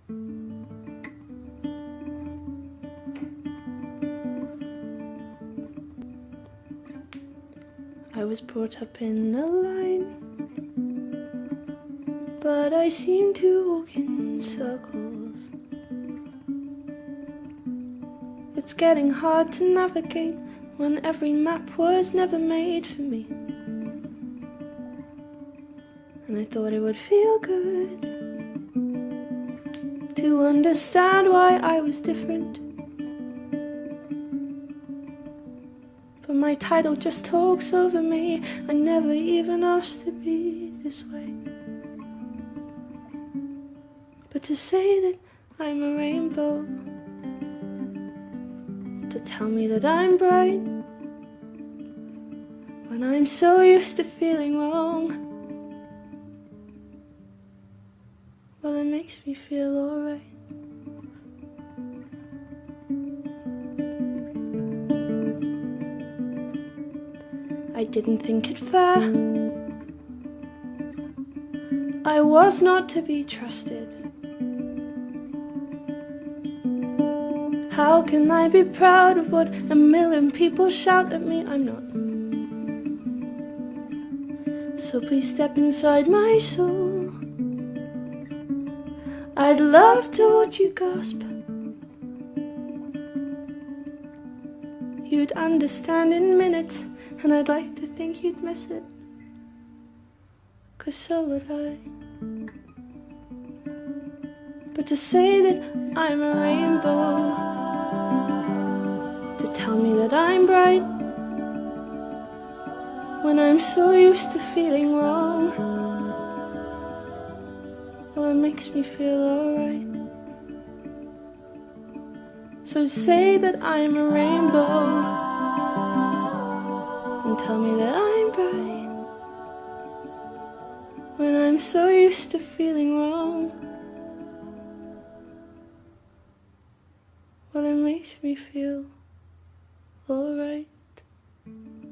I was brought up in a line, but I seem to walk in circles. It's getting hard to navigate when every map was never made for me. And I thought it would feel good to understand why I was different. But my title just talks over me. I never even asked to be this way. But to say that I'm a rainbow, to tell me that I'm bright, when I'm so used to feeling wrong, well, it makes me feel alright. I didn't think it fair, I was not to be trusted. How can I be proud of what a million people shout at me? I'm not. So please step inside my soul. I'd love to watch you gasp. You'd understand in minutes, and I'd like to think you'd miss it, 'cause so would I. But to say that I'm a rainbow, to tell me that I'm bright, when I'm so used to feeling wrong, well, it makes me feel alright. So say that I'm a rainbow, and tell me that I'm bright, when I'm so used to feeling wrong, well, it makes me feel alright.